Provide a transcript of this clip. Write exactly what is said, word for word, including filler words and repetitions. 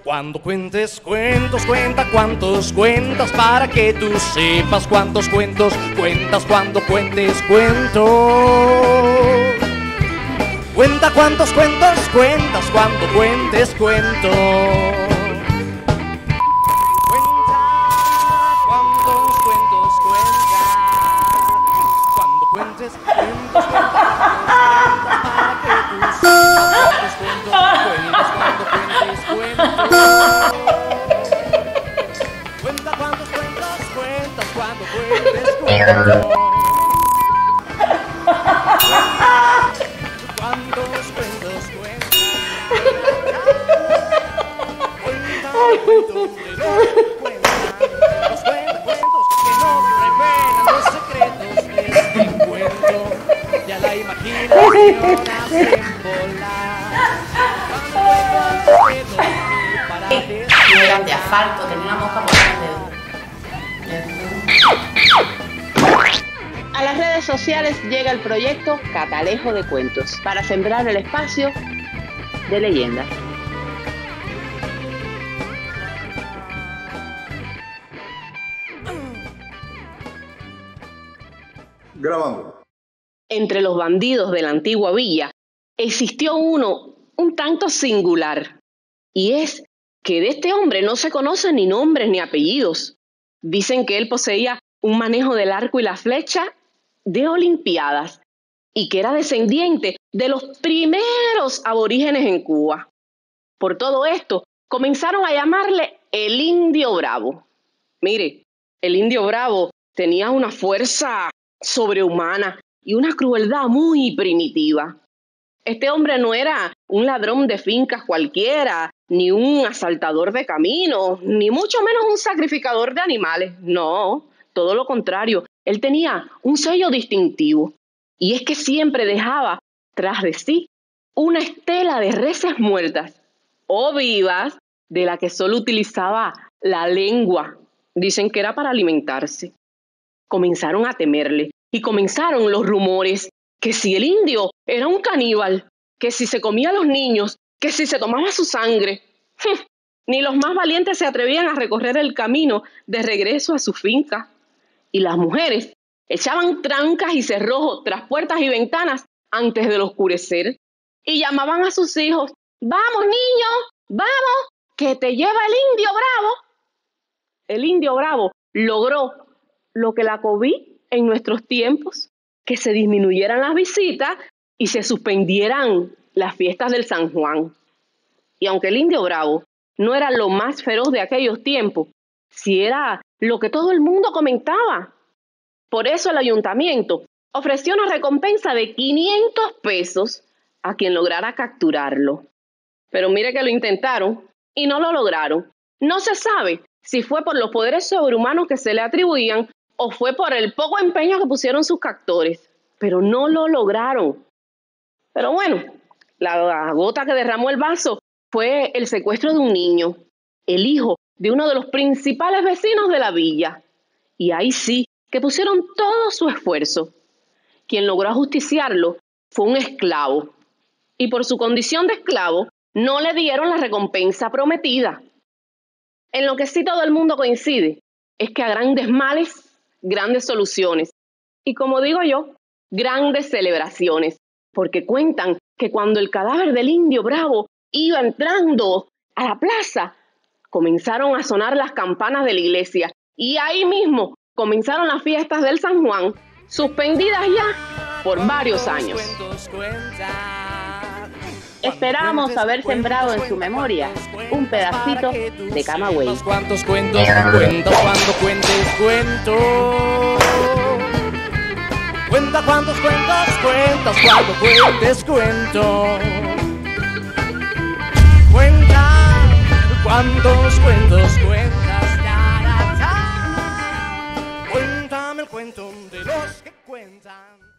Cuando cuentes cuentos, cuenta cuántos cuentas para que tú sepas cuántos cuentos cuentas cuando cuentes cuentos. Cuenta cuántos cuentos cuentas cuando cuentes cuentos. Cuenta cuántos cuentos cuentas cuando cuentes cuentos para que tú sepas cuántos cuentos cuentas cuando cuentes cuentos. Cuenta cuántos cuentos cuentas cuando cuentes cuentos. Cuántos cuentos cuentas. Cuenta cuentos de los que cuentan. Los cuentos que nos revelan los secretos de este cuento. Ya la imaginación hace volar. No eran de asfalto, tenía una mosca por el dedo. A las redes sociales llega el proyecto Catalejo de Cuentos para sembrar el espacio de leyendas. Grabando. Entre los bandidos de la antigua villa existió uno un tanto singular, y es que de este hombre no se conocen ni nombres ni apellidos. Dicen que él poseía un manejo del arco y la flecha de olimpiadas y que era descendiente de los primeros aborígenes en Cuba. Por todo esto, comenzaron a llamarle el Indio Bravo. Mire, el Indio Bravo tenía una fuerza sobrehumana y una crueldad muy primitiva. Este hombre no era un ladrón de fincas cualquiera, ni un asaltador de caminos, ni mucho menos un sacrificador de animales. No, todo lo contrario. Él tenía un sello distintivo, y es que siempre dejaba tras de sí una estela de reses muertas o vivas de la que solo utilizaba la lengua. Dicen que era para alimentarse. Comenzaron a temerle y comenzaron los rumores que si el indio era un caníbal, que si se comía a los niños, que si se tomaba su sangre. Ni los más valientes se atrevían a recorrer el camino de regreso a su finca. Y las mujeres echaban trancas y cerrojos tras puertas y ventanas antes del oscurecer y llamaban a sus hijos: «Vamos, niños, vamos, que te lleva el Indio Bravo». El Indio Bravo logró lo que la COVID en nuestros tiempos, que se disminuyeran las visitas y se suspendieran las fiestas del San Juan. Y aunque el Indio Bravo no era lo más feroz de aquellos tiempos, sí era lo que todo el mundo comentaba. Por eso el ayuntamiento ofreció una recompensa de quinientos pesos a quien lograra capturarlo. Pero mire que lo intentaron y no lo lograron. No se sabe si fue por los poderes sobrehumanos que se le atribuían o fue por el poco empeño que pusieron sus captores, pero no lo lograron. Pero bueno, la gota que derramó el vaso fue el secuestro de un niño, el hijo de uno de los principales vecinos de la villa. Y ahí sí que pusieron todo su esfuerzo. Quien logró ajusticiarlo fue un esclavo. Y por su condición de esclavo, no le dieron la recompensa prometida. En lo que sí todo el mundo coincide es que a grandes males, grandes soluciones. Y como digo yo, grandes celebraciones. Porque cuentan que cuando el cadáver del Indio Bravo iba entrando a la plaza, comenzaron a sonar las campanas de la iglesia. Y ahí mismo comenzaron las fiestas del San Juan, suspendidas ya por varios años. Esperamos haber sembrado en su memoria un pedacito de Camagüey. ¿Cuántos cuentos cuentas cuando cuentes cuentos? Cuenta cuántos cuentos cuentas cuando cuentes cuentos. Cuenta cuántos cuentos cuentas. Cuéntame el cuento de los que cuentan.